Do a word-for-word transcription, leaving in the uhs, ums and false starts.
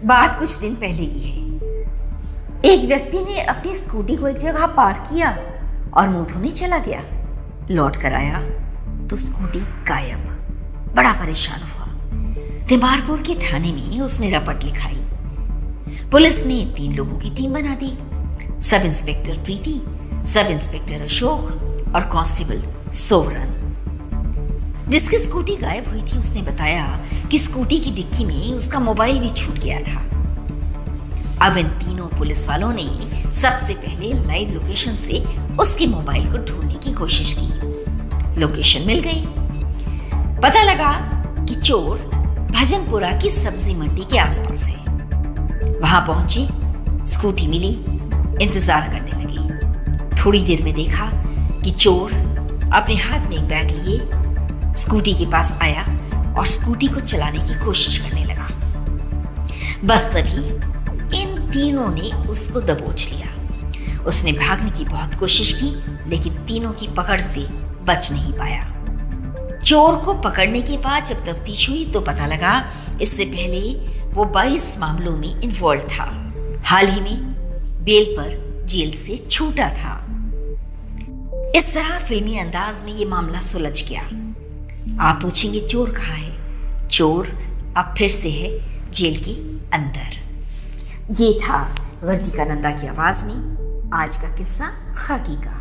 बात कुछ दिन पहले की है। एक व्यक्ति ने अपनी स्कूटी को एक जगह पार्क किया और मुंह धोने चला गया। लौट कर आया तो स्कूटी गायब। बड़ा परेशान हुआ। तिमारपुर के थाने में उसने रपट लिखाई। पुलिस ने तीन लोगों की टीम बना दी। सब इंस्पेक्टर प्रीति, सब इंस्पेक्टर अशोक और कांस्टेबल सोवरन। जिसकी स्कूटी गायब हुई थी उसने बताया कि स्कूटी की डिक्की में उसका मोबाइल भी छूट गया था। अब इन तीनों पुलिस वालों ने सबसे पहले लाइव लोकेशन से उसके मोबाइल को ढूंढने की कोशिश की। लोकेशन मिल गई। पता लगा कि चोर भजनपुरा की सब्जी मंडी के आसपास है। वहां पहुंची, स्कूटी मिली, इंतजार करने लगी। थोड़ी देर में देखा कि चोर अपने हाथ में एक बैग लिए स्कूटी के पास आया और स्कूटी को चलाने की कोशिश करने लगा। बस तभी इन तीनों ने उसको दबोच लिया। उसने भागने की बहुत कोशिश की, लेकिन तीनों की पकड़ से बच नहीं पाया। चोर को पकड़ने के बाद जब तफ्तीश हुई तो पता लगा इससे पहले वो बाईस मामलों में इन्वॉल्व था। हाल ही में बेल पर जेल से छूटा था। इस तरह फिल्मी अंदाज में ये मामला सुलझ गया। आप पूछेंगे चोर कहाँ है? चोर अब फिर से है जेल के अंदर। ये था वर्तिका नंदा की आवाज में आज का किस्सा खाकी का।